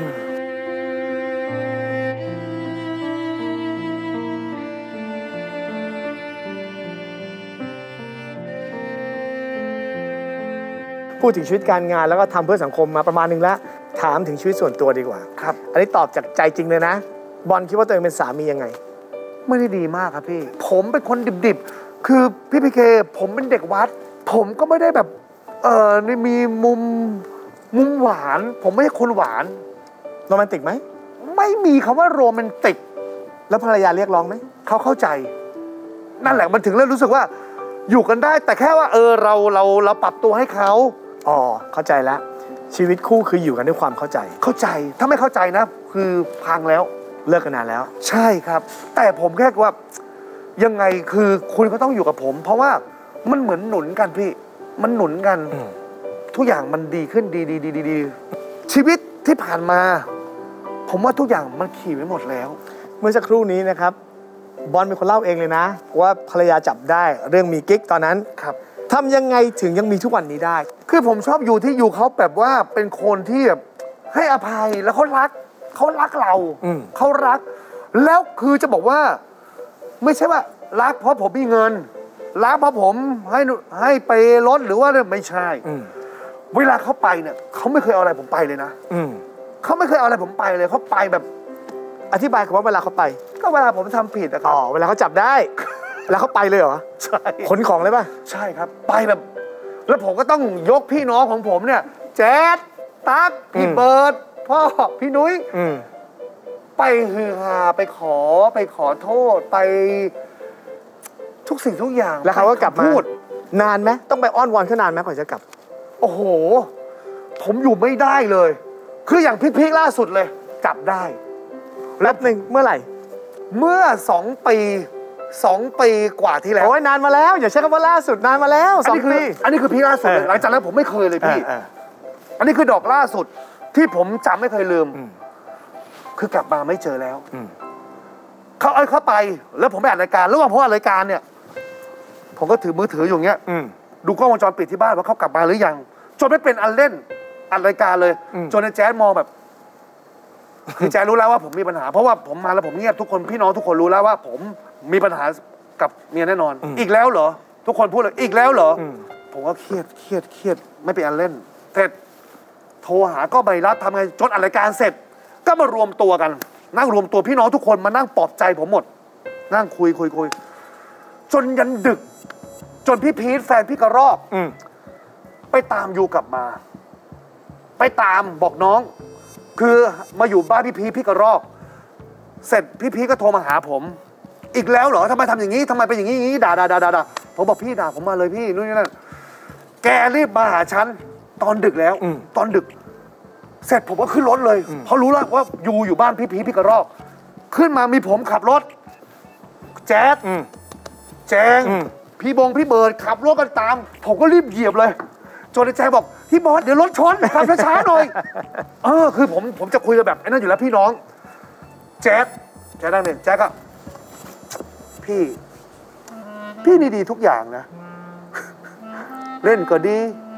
พูดถึงชีวิตการงานแล้วก็ทำเพื่อสังคมมาประมาณนึงแล้วถามถึงชีวิตส่วนตัวดีกว่าครับอันนี้ตอบจากใจจริงเลยนะบอลคิดว่าตัวเองเป็นสามียังไงไม่ได้ดีมากครับพี่ผมเป็นคนดิบๆคือพี่พีเคผมเป็นเด็กวัดผมก็ไม่ได้แบบเออนี่มีมุมมุมหวานผมไม่ใช่คนหวานโรแมนติกไหมไม่มีคำว่าโรแมนติกแล้วภรรยาเรียกร้องไหมเขาเข้าใจนั่นแหละมันถึงเริ่มรู้สึกว่าอยู่กันได้แต่แค่ว่าเออเราเราเราปรับตัวให้เขาอ๋อเข้าใจแล้วชีวิตคู่คืออยู่กันด้วยความเข้าใจเข้าใจถ้าไม่เข้าใจนะคือพังแล้วเลิกกันนานแล้วใช่ครับแต่ผมแค่ว่ายังไงคือคุณก็ต้องอยู่กับผมเพราะว่ามันเหมือนหนุนกันพี่มันหนุนกันทุกอย่างมันดีขึ้นดีดีดีดีชีวิตที่ผ่านมาผมว่าทุกอย่างมันขี่ไว้หมดแล้วเมื่อสักครู่นี้นะครับบอลเป็นคนเล่าเองเลยนะว่าภรรยาจับได้เรื่องมีกิ๊กตอนนั้นครับทำยังไงถึงยังมีทุกวันนี้ได้คือผมชอบอยู่ที่อยู่เขาแบบว่าเป็นคนที่แบบให้อภัยแล้วเขารักเขารักเราเขารักแล้วคือจะบอกว่าไม่ใช่ว่ารักเพราะผมมีเงินรักเพราะผมให้ให้ไปรถหรือว่าไม่ใช่เวลาเขาไปเนี่ยเขาไม่เคยเอาอะไรผมไปเลยนะเขาไม่เคยเอาอะไรผมไปเลยเขาไปแบบอธิบายคำว่าเวลาเขาไปก็เวลาผมทำผิดนะครับอ๋อเวลาเขาจับได้แล้วเขาไปเลยเหรอใช่ขนของเลยป่ะใช่ครับไปแบบแล้วผมก็ต้องยกพี่น้องของผมเนี่ยแจ๊ดตั๊กพี่เบิร์ดพ่อพี่นุ้ยไปฮือฮาไปขอไปขอโทษไปทุกสิ่งทุกอย่างแล้วเขาก็กลับมานานไหมต้องไปอ้อนวอนเขานานไหมก่อนจะกลับโอ้โหผมอยู่ไม่ได้เลยคืออย่างพีคๆล่าสุดเลยจับได้แป๊บหนึ่งเมื่อไหร่เมื่อสองปีสองปีกว่าที่แล้วโอ้ยนานมาแล้วอย่าใช้คำว่าล่าสุดนานมาแล้วสองปีอันนี้คือพีคล่าสุดเลยหลังจากนั้นผมไม่เคยเลยพี่อันนี้คือดอกล่าสุดที่ผมจำไม่เคยลืมคือกลับมาไม่เจอแล้วเขาเอาเข้าไปแล้วผมไปอัดรายการระหว่างผมอัดรายการเนี่ยผมก็ถือมือถืออยู่เงี้ยดูกล้องวงจรปิดที่บ้านว่าเขากลับมาหรือยังจนไม่เป็นอันเล่นอัดรายการเลยจนในแจ๊สมองแบบคือแจ๊สรู้แล้วว่าผมมีปัญหาเพราะว่าผมมาแล้วผมเงียบทุกคนพี่น้องทุกคนรู้แล้วว่าผมมีปัญหากับเมียแน่นอนอีกแล้วเหรอทุกคนพูดเลยอีกแล้วเหรอผมก็เครียดเครียดเครียดไม่เป็นอันเล่นเสร็จโทรหาก็ไม่รับทำไงจนอัดรายการเสร็จก็มารวมตัวกันนั่งรวมตัวพี่น้องทุกคนมานั่งปลอบใจผมหมดนั่งคุยคุยคุยจนยันดึกจนพี่พีทแฟนพี่กระรอกไปตามยูกลับมาไปตามบอกน้องคือมาอยู่บ้านพี่พีทพี่กระรอกเสร็จพี่พีทก็โทรมาหาผมอีกแล้วเหรอทำไมทำอย่างนี้ทำไมเป็นอย่างนี้อย่างนี้ด่าด่าด่าด่าผมบอกพี่ด่าผมมาเลยพี่นู่นนี่นั่นแกรีบมาหาฉันตอนดึกแล้วตอนดึกเสร็จผมก็ขึ้นรถเลยเพราะรู้แล้วว่ายูอยู่บ้านพี่พีทพี่กระรอกขึ้นมามีผมขับรถแจ๊ดแจงพี่บงพี่เบิร์ดขับรถกันตามผมก็รีบเหยียบเลยจนไอ้แจงบอกพี่บอสเดี๋ยวรถชนขับช้าๆหน่อยเออคือผมผมจะคุยกันแบบไอ้นั่นอยู่แล้วพี่น้องแจ๊ดแจ๊ดนั่งเนี่ยแจ๊ดก็พี่พี่นี่ดีทุกอย่างนะเล่นก็ดี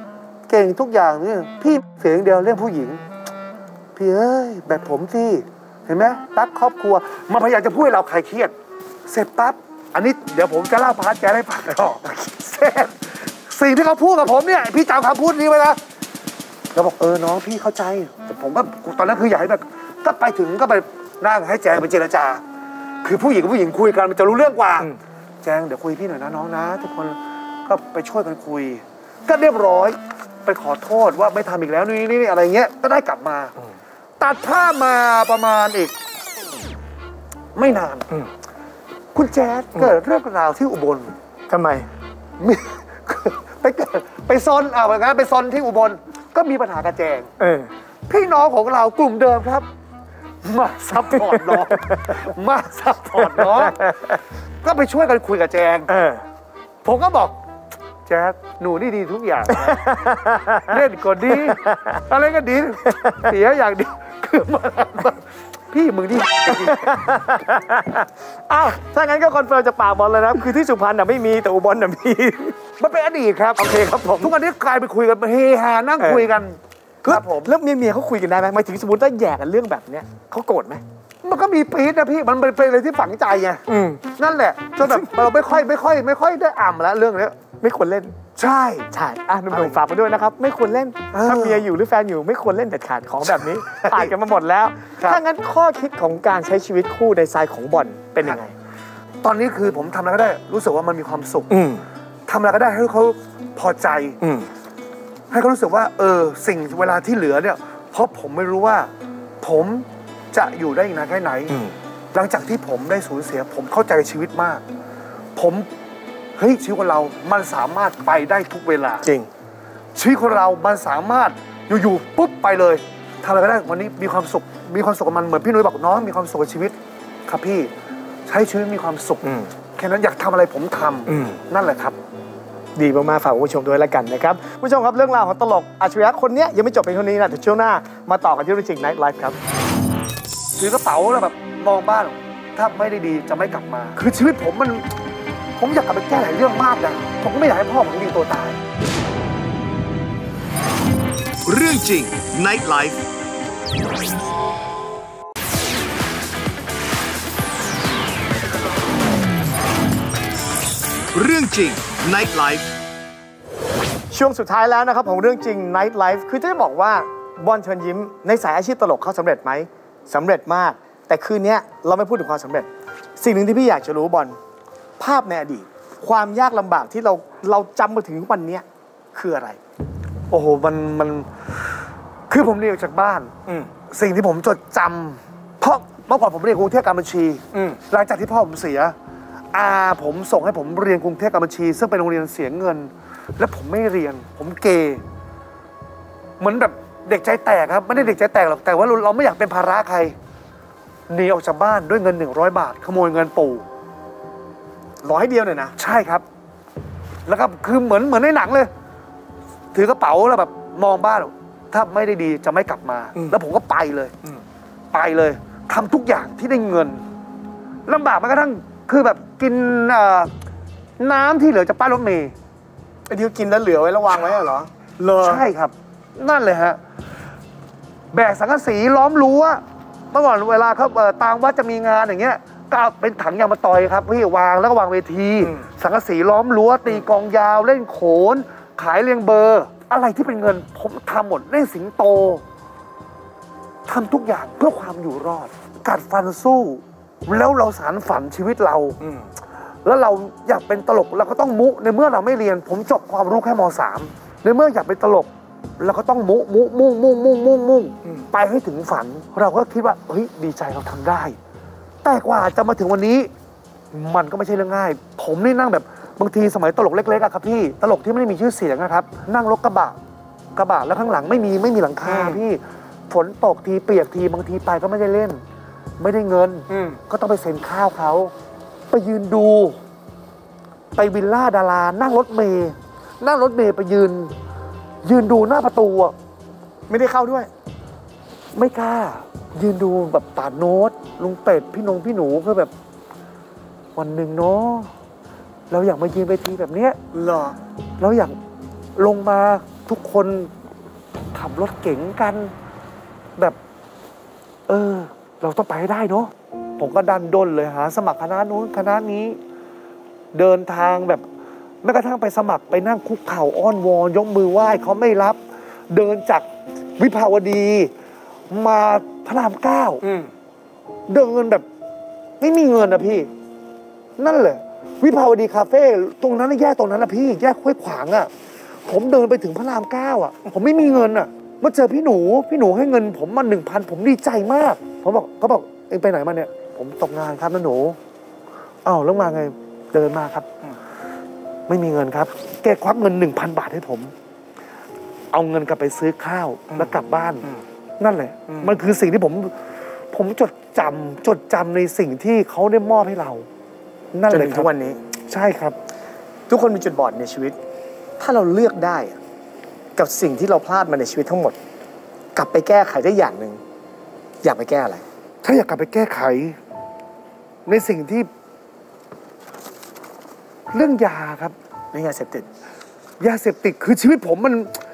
เก่งทุกอย่างนี่พี่เสียงเดียวเรื่องผู้หญิงพี่เอ้ยแบบผมสิเห็นไหมตั๊กครอบครัวมันพยายามจะพูดให้เราคลายเครียดเสร็จปั๊บอันนี้เดี๋ยวผมจะเล่าพาร์ทแจ๊สให้ฟังต่อเสร็จสิ่งที่เขาพูดกับผมเนี่ยพี่จำคำพูดนี้ไว้นะเราบอกเออน้องพี่เข้าใจแต่ผมก็ตอนนั้นคืออยากให้แบบถ้าไปถึงก็ไปนั่งให้แจงไปเจรจาคือผู้หญิงกับผู้หญิงคุยกันมันจะรู้เรื่องกว่าแจงเดี๋ยวคุยพี่หน่อยนะน้องนะทุกคนก็ไปช่วยกันคุยก็เรียบร้อยไปขอโทษว่าไม่ทำอีกแล้วนี่นี่อะไรเงี้ยก็ได้กลับมาตัดภาพมาประมาณอีกไม่นานคุณแจ๊ดเกิดเรื่องราวที่อุบลทำไมมีไปเกิดไปซนเอาแบบนั้นไปซนที่อุบลก็มีปัญหากับแจงเออพี่น้องของเรากลุ่มเดิมครับมาซัพพอร์ตน้องมาซัพพอร์ตน้องก็ไปช่วยกันคุยกับแจงเออผมก็บอกแจ๊คหนูนี่ดีทุกอย่างเล่นก็ดีอะไรก็ดีเสียอย่างดีคือมาพี่มึงนี่อ้าวถ้างั้นก็คอนเฟิร์มจากปากบอลเลยนะคือที่สุพรรณน่ะไม่มีแต่อุบลน่ะมีมันเป็นอดีตครับโอเคครับผมทุกวันนี้กลายไปคุยกันเฮฮานั่งคุยกันครับผมแล้วเมียเมียเขาคุยกันได้ไหมหมายถึงสมมติถ้าแย่กันเรื่องแบบเนี้ยเขาโกรธไหมมันก็มีปี๊ดนะพี่มันเป็นอะไรที่ฝังใจไงนั่นแหละจนแบบเราไม่ค่อยไม่ค่อยไม่ค่อยได้อ่ำแล้วเรื่องนี้ไม่ควรเล่นใช่ใช่อ่ะหนุ่มๆฝากไปด้วยนะครับไม่ควรเล่นถ้าเมียอยู่หรือแฟนอยู่ไม่ควรเล่นเด็ดขาดของแบบนี้ผ่านกันมาหมดแล้วถ้างั้นข้อคิดของการใช้ชีวิตคู่ในสายของบอลเป็นยังไงตอนนี้คือผมทำอะไรก็ได้รู้สึกว่ามันมีความสุขทำอะไรก็ได้ให้เขาพอใจให้เขารู้สึกว่าเออสิ่งเวลาที่เหลือเนี่ยเพราะผมไม่รู้ว่าผมจะอยู่ได้อีกนานแค่ไหนหลังจากที่ผมได้สูญเสียผมเข้าใจชีวิตมากผมเฮ้ยชีวิตของเรามันสามารถไปได้ทุกเวลาจริงชีวิตของเรามันสามารถอยู่ๆปุ๊บไปเลยทำอะไรก็ได้วันนี้มีความสุขมีความสุขกับมันเหมือนพี่นุ้ยบอกน้องมีความสุขกับชีวิตครับพี่ใช้ชีวิตมีความสุขแค่นั้นอยากทำอะไรผมทำนั่นแหละครับดีมากๆฝากผู้ชมด้วยแล้วกันนะครับผู้ชมครับเรื่องราวของตลกอัจฉริยะคนนี้ยังไม่จบเพียงเท่านี้นะแต่ช่วงหน้ามาต่อกันที่เรื่องจริง Night Life ครับถือกระเป๋าแล้วแบบมองบ้านถ้าไม่ได้ดีจะไม่กลับมาคือชีวิตผมมันผมอยากกลับไปแก้หลายเรื่องมากนะผมก็ไม่อยากให้พ่อผมยิงตัวตายเรื่องจริง Night Life เรื่องจริง Night Life ช่วงสุดท้ายแล้วนะครับของเรื่องจริง Night Life คือจะบอกว่าบอลเชิญยิ้มในสายอาชีพตลกเขาสำเร็จไหมสำเร็จมากแต่คืนนี้เราไม่พูดถึงความสำเร็จสิ่งหนึ่งที่พี่อยากจะรู้บอลภาพในอดีตความยากลำบากที่เราเราจำมาถึงวันนี้คืออะไรโอ้โหมันมันคือผมเรียนจากบ้านสิ่งที่ผมจดจำเพราะเมื่อก่อนผมเรียนกรุงเทพการบัญชีหลังจากที่พ่อผมเสียอาผมส่งให้ผมเรียนกรุงเทพการบัญชีซึ่งเป็นโรงเรียนเสียเงินและผมไม่เรียนผมเกเหมือนแบบเด็กใจแตกครับไม่ได้เด็กใจแตกหรอกแต่ว่าเราไม่อยากเป็นภาระใครหนีออกจากบ้านด้วยเงินหนึ่งร้อยบาทขโมยเงินปู่ร้อยเดียวเนี่ยนะใช่ครับแล้วก็คือเหมือนเหมือนในหนังเลยถือกระเป๋าแล้วแบบมองบ้านถ้าไม่ได้ดีจะไม่กลับมาแล้วผมก็ไปเลยไปเลยทำทุกอย่างที่ได้เงินลำบากมากระทั่งคือแบบกินน้ำที่เหลือจากป้ายรถเมล์ไอ้ที่กินแล้วเหลือไว้ระวางไว้เหรอใช่ครับนั่นเลยฮะแบกสังกะสีล้อมรั้วเมื่อก่อนเวลาเขาตามวัดจะมีงานอย่างเงี้ยก็เป็นถังยางมะตอยครับพี่วางแล้วก็วางเวทีสังกะสีล้อมรั้วตีกองยาวเล่นโขนขายเรียงเบอร์อะไรที่เป็นเงินผมทำหมดเล่นสิงโตทำทุกอย่างเพื่อความอยู่รอดกัดฟันสู้แล้วเราสานฝันชีวิตเราแล้วเราอยากเป็นตลกเราก็ต้องมุในเมื่อเราไม่เรียนผมจบความรู้แค่ม.สาม ในเมื่ออยากเป็นตลกเราก็ต้องมุมุมุ่งมุ่งมุ่งมุ่งมุ่งไปให้ถึงฝันเราก็คิดว่าเฮ้ยดีใจเราทำได้แต่กว่าจะมาถึงวันนี้มันก็ไม่ใช่เรื่องง่ายผมนี่นั่งแบบบางทีสมัยตลกเล็กๆอะครับพี่ตลกที่ไม่ได้มีชื่อเสียงนะครับนั่งรถกระบะกระบะแล้วข้างหลังไม่มีไม่มีหลังคาพี่ฝนตกทีเปียกทีบางทีไปก็ไม่ได้เล่นไม่ได้เงินก็ต้องไปเซ็นข้าวเขาไปยืนดูไปวิลล่าดารานั่งรถเมย์นั่งรถเมย์ไปยืนยืนดูหน้าประตูอะไม่ได้เข้าด้วยไม่กล้ายืนดูแบบปาดโน้ตลุงเป็ดพี่นงพี่หนูคือแบบวันหนึ่งเนาะเราอยากมายืนเวทีแบบเนี้ยเหรอเราอยากลงมาทุกคนขับรถเก๋งกันแบบเออเราต้องไปให้ได้เนาะผมก็ดันด้นเลยหาสมัครคณะนู้นคณะนี้เดินทางแบบแม้กระทั่งไปสมัครไปนั่งคุกเข่าอ้อนวอนยกมือไหว้เขาไม่รับเดินจากวิภาวดีมาพระรามเก้าเดินแบบไม่มีเงินนะพี่นั่นแหละวิภาวดีคาเฟ่ตรงนั้นแยกตรงนั้นนะพี่แยกห้วยขวางอ่ะผมเดินไปถึงพระรามเก้าอ่ะผมไม่มีเงินอ่ะมาเจอพี่หนูพี่หนูให้เงินผมมาหนึ่งพันผมดีใจมากผมบอกเขาบอกเองไปไหนมาเนี่ยผมตกงานครับนะหนูอ้าวแล้วมาไงเดินมาครับไม่มีเงินครับแกควักเงินหนึ่งพันบาทให้ผมเอาเงินกลับไปซื้อข้าวแล้วกลับบ้านนั่นแหละมันคือสิ่งที่ผมผมจดจำจดจำในสิ่งที่เขาได้มอบให้เรานั่นเลยทุกวันนี้ใช่ครับทุกคนมีจุดบอดในชีวิตถ้าเราเลือกได้กับสิ่งที่เราพลาดมาในชีวิตทั้งหมดกลับไปแก้ไขได้อย่างหนึ่งอยากไปแก้อะไรถ้าอยากกลับไปแก้ไขในสิ่งที่เรื่องยาครับเรื่องยาเสพติดยาเสพติดคือชีวิตผมมัน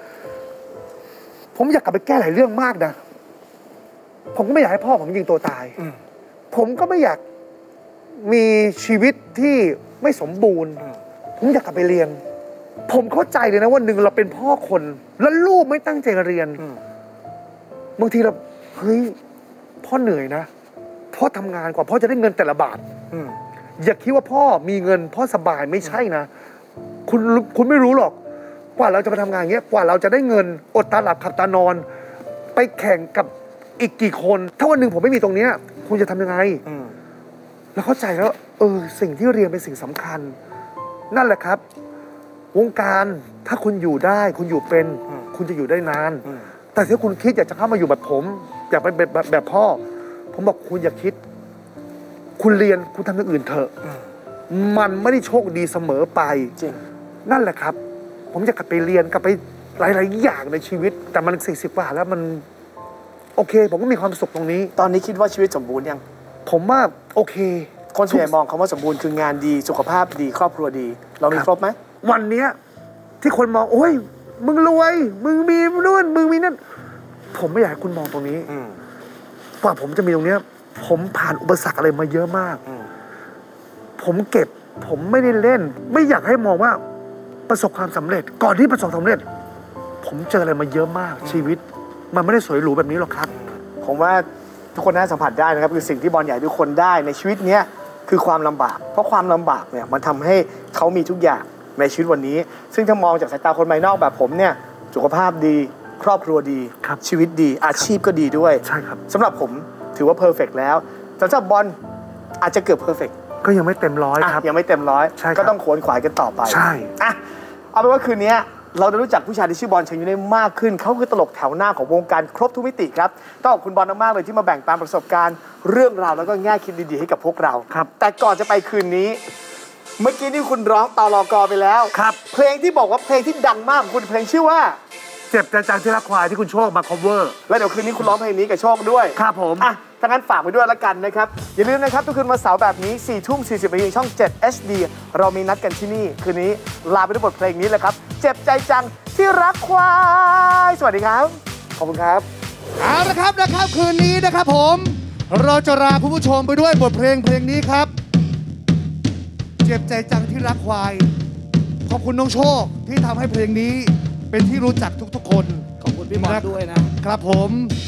ผมอยากกลับไปแก้หลายเรื่องมากนะผมก็ไม่อยากให้พ่อผมยิงตัวตายผมก็ไม่อยากมีชีวิตที่ไม่สมบูรณ์ผมอยากกลับไปเรียนผมเข้าใจเลยนะว่าหนึ่งเราเป็นพ่อคนแล้วลูกไม่ตั้งใจเรียนบางทีเราเฮ้ยพ่อเหนื่อยนะพ่อทำงานกว่าพ่อจะได้เงินแต่ละบาทอย่าคิดว่าพ่อมีเงินพ่อสบายไม่ใช่นะคุณคุณไม่รู้หรอกกว่าเราจะมาทำงานอย่างเงี้ยกว่าเราจะได้เงินอดตาหลับขับตานอนไปแข่งกับอีกกี่คนถ้าวันหนึ่งผมไม่มีตรงเนี้ยคุณจะทำยังไงแล้วเข้าใจแล้วเออสิ่งที่เรียนเป็นสิ่งสำคัญนั่นแหละครับวงการถ้าคุณอยู่ได้คุณอยู่เป็นคุณจะอยู่ได้นานแต่ถ้าคุณคิดอยากจะเข้ามาอยู่แบบผมอยากไปแบบแบบแบบพ่อผมบอกคุณอย่าคิดคุณเรียนคุณทำอย่างอื่นเถอะมันไม่ได้โชคดีเสมอไปจริงนั่นแหละครับผมจะกลับไปเรียนกลับไปหลายๆอย่างในชีวิตแต่มันสี่สิบกว่าแล้วมันโอเคผมก็มีความสุขตรงนี้ตอนนี้คิดว่าชีวิตสมบูรณ์ยังผมว่าโอเคคนส่วนใหญ่มองคำว่าสมบูรณ์คืองานดีสุขภาพดีครอบครัวดีเรามีครบไหมวันนี้ที่คนมองโอ้ยมึงรวยมึงมีนู่นมึงมีนั่นผมไม่อยากให้คุณมองตรงนี้กว่าผมจะมีตรงนี้ผมผ่านอุปสรรคอะไรมาเยอะมากผมเก็บผมไม่ได้เล่นไม่อยากให้มองว่าประสบความสำเร็จก่อนที่ประสบความสำเร็จผมเจออะไรมาเยอะมากชีวิตมันไม่ได้สวยหรูแบบนี้หรอกครับผมว่าทุกคนน่าสัมผัสได้นะครับคือสิ่งที่บอลอยากให้ทุกคนได้ในชีวิตเนี้ยคือความลำบากเพราะความลำบากเนี่ยมันทำให้เขามีทุกอย่างในชีวิตวันนี้ซึ่งถ้ามองจากสายตาคนภายนอกแบบผมเนี่ยสุขภาพดีครอบครัวดีชีวิตดีอาชีพก็ดีด้วยใช่ครับสำหรับผมถือว่าเพอร์เฟกต์แล้วสำหรับบอลอาจจะเกือบเพอร์เฟกต์ก็ยังไม่เต็มร้อยครับยังไม่เต็มร้อยก็ต้องขวนขวายกันต่อไปใช่อ่ะเอาเป็นว่าคืนนี้เราได้รู้จักผู้ชายที่ชื่อบอลเชิญยิ้มได้มากขึ้นเขาคือตลกแถวหน้าของวงการครบทุกมิติครับต้องขอบคุณบอลมากๆเลยที่มาแบ่งปันประสบการณ์เรื่องราวแล้วก็แง่คิดดีๆให้กับพวกเราครับแต่ก่อนจะไปคืนนี้เมื่อกี้นี่คุณร้องตลกไปแล้วครับเพลงที่บอกว่าเพลงที่ดังมากของคุณเพลงชื่อว่าเจ็บใจจังที่รักควายที่คุณโชคมา cover แล้วเดี๋ยวคืนนี้คุณร้องเพลงนี้กับโชคด้วยครับผมอ่ะถ้างั้นฝากไว้ด้วยละกันนะครับอย่าลืมนะครับทุกคืนวันเสาร์แบบนี้สี่ทุ่มสี่สิบนาทีช่องเจ็ด เอช ดี เรามีนัดกันที่นี่คืนนี้ลาไปด้วยบทเพลงนี้แหละครับเจ็บใจจังที่รักควายสวัสดีครับขอบคุณครับเอาละครับนะครับคืนนี้นะครับผมเราจะลาคุณผู้ชมไปด้วยบทเพลงเพลงนี้ครับเจ็บใจจังที่รักควายขอบคุณน้องโชคที่ทำให้เพลงนี้เป็นที่รู้จักทุกๆคนขอบคุณพี่บอลด้วยนะครับผม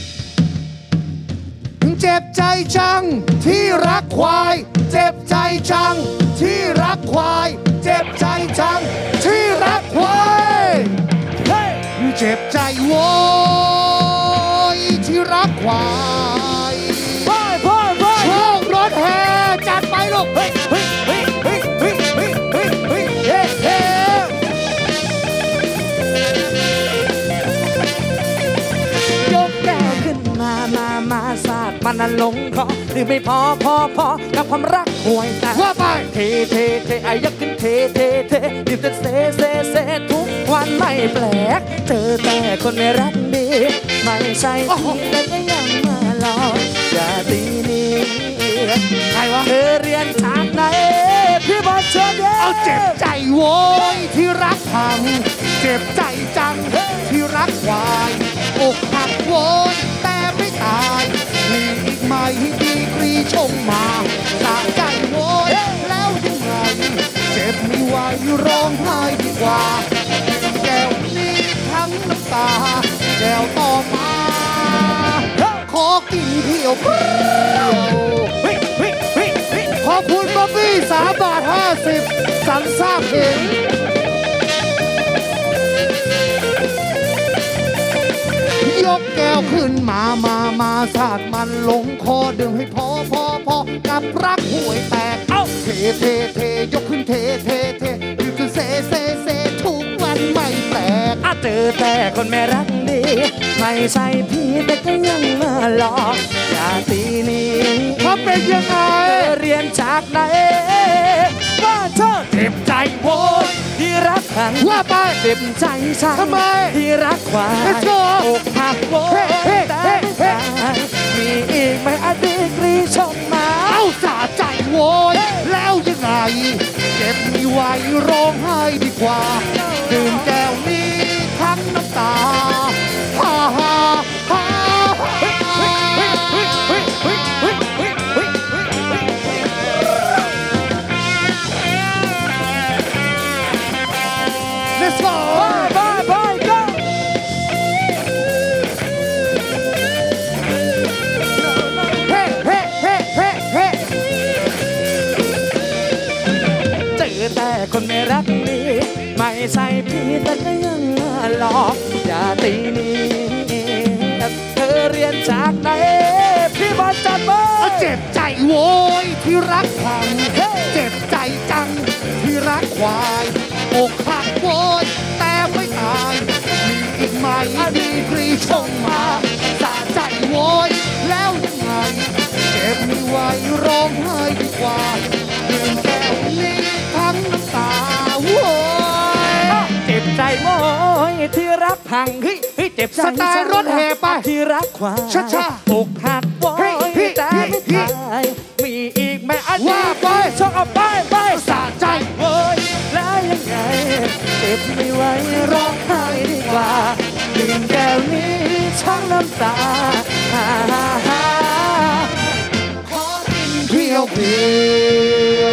เจ็บใจจังที่รักควายเจ็บใจจังที่รักควายเจ็บใจจังที่รักควายเจ็บใจโว้ยที่รักควายพ่อพ่อพ่อโชครถแห่จัดไปลูกเฮ้ยเฮ้ยเฮ้ยเฮ้ยเฮ้ยเฮ้ยเฮ้ยเฮ้ยเฮ้ยเฮ้ยกแก้วขึ้นมามามาสาดมันลงคอหรือไม่พอพอพอกับความรักห่วยแต่ว่าไปเทเทเทไอ้ยักขึ้นเทเทเทดิบจะเซเซเซทุกวันไม่แปลกเจอแต่คนไม่รักดีไม่ใช่ที่แต่ก็ยังมาหลอกอย่าตีนี้ใครวะเธอเรียนทางไหนพี่บอลเชิญเอาเจ็บใจโว้ยที่รักพังเจ็บใจจังชงมาสะใจโวยแล้วยังไงเจ็บไม่ไหวร้องไห้ดีกว่าแก้วนี้ทั้งน้ำตาแก้วต่อมาขอกินเพียวเพียวขอบคุณบ๊อบบี้สามบาทห้าสิบสรรสร้างเพลงยกแก้วขึ้นมามามาสาดมันลงคอดื่มให้พอพอพอกับรักห่วยแตกเอ้าเทเทเทยกขึ้นเทเทเทดื่มจนเซเซเซทุกวันไม่แปลกอาเจอแต่คนไม่รักดีไม่ใช่พี่แต่ก็ยังมาหลอกอย่าตีนี้เขาเป็นยังไงเรียนจากไหนว่าเธอเจ็บใจโวยที่รักหันว่าไปเจ็บใจฉันทำไมที่รักควายอกหักโวยแต่ไม่ตายมีอีกไม่อดีตรีชมมาเอาสาใจโวยแล้วยังไงเจ็บไม่ไหวร้องไห้ดีกว่าดื่มแก้วนี้ทั้งน้ำตาฮ่าฮ่าฮ่าLet's go bye bye bye go เฮ้เฮ้เฮ้เฮ้เฮ้เจอแต่คนไม่รักดีไม่ใช่พี่แต่ก็ยังหลอกอย่าตีนี้เธอเรียนจากไหนพี่บอลจัดมาเจ็บใจโวยที่รักพังเจ็บใจจังที่รักควายอกหักโวยแต่ไม่ตายมีอีกไหมดีกรีชงมาสะใจโวยแล้วยังไงเจ็บไม่ไหวร้องไห้ดีกว่าดื่มแก้วนี้ทั้งน้ำตาโวยเจ็บใจโวยที่รักพังเฮ้ยเฮ้ยเจ็บใจสไตล์รถแห่ไปที่รักควายช้าช้าอกหักโวยแต่ไม่ตายมีอีกไม่อันว่าไปชอบเอาไปไปสะใจโวยแล้วยังไงเจ็บไม่ไหวร้องไห้ดีกว่าดื่มแก้วนี้ช่างน้ำตาฮ่าฮ่าฮ่าขอกินเพียวเพียว